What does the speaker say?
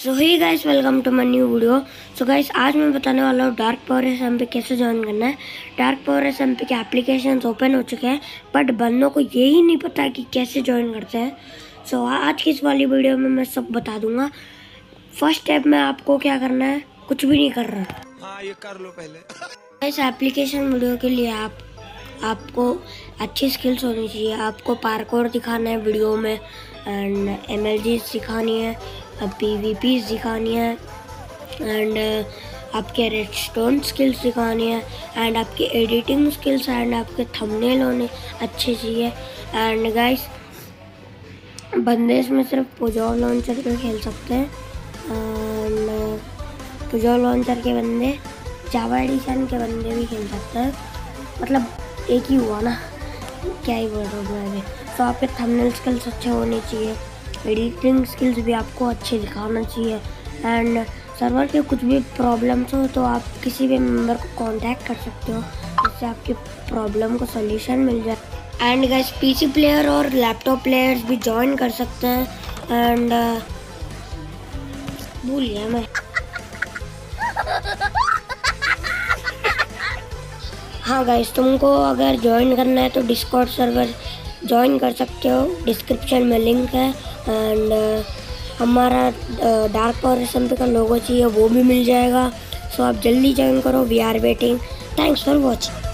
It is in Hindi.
So hey guys, welcome to my new video. So guys, आज मैं बताने वाला हूँ डार्क पावर एसएम पे कैसे ज्वाइन करना है। डार्क पावर एसएम पे के एप्लीकेशंस ओपन हो चुके हैं, बट बंदों को यही नहीं पता कि कैसे ज्वाइन करते हैं। सो आज की इस वाली वीडियो में मैं सब बता दूंगा। फर्स्ट स्टेप में आपको क्या करना है, कुछ भी नहीं कर रहा। हाँ, ये कर लो पहले। इस एप्लीकेशन वीडियो के लिए आपको अच्छी स्किल्स होनी चाहिए। आपको पार्कोर दिखाना है वीडियो में, एंड एमएलजी सिखानी है, पीवीपी सिखानी है, एंड आपके रेडस्टोन स्किल्स सिखानी है, एंड आपकी एडिटिंग स्किल्स एंड आपके थंबनेल होने अच्छे चाहिए। एंड गाइस, बंदे इसमें सिर्फ पुजो लॉन्चर पे खेल सकते हैं। एंड पुजो लॉन्चर के बंदे, जावा एडिशन के बंदे भी खेल सकते हैं। मतलब एक ही हुआ ना, क्या ही बोल रहा हूँ मैं अभी। तो आपके थंबनेल स्किल्स अच्छे होने चाहिए, एडिटिंग स्किल्स भी आपको अच्छे दिखाना चाहिए। एंड सर्वर के कुछ भी प्रॉब्लम्स हो तो आप किसी भी मेंबर को कांटेक्ट कर सकते हो, जिससे आपकी प्रॉब्लम को सॉल्यूशन मिल जाए। एंड गाइस, पीसी प्लेयर और लैपटॉप प्लेयर्स भी ज्वाइन कर सकते हैं। एंड भूल गया मैं। हाँ गाइस, तुमको अगर ज्वाइन करना है तो डिस्कॉर्ड सर्वर ज्वाइन कर सकते हो, डिस्क्रिप्शन में लिंक है। एंड हमारा डार्क पावर एसएम का लोगो चाहिए, वो भी मिल जाएगा। सो आप जल्दी ज्वाइन करो, we are waiting. Thanks for watching.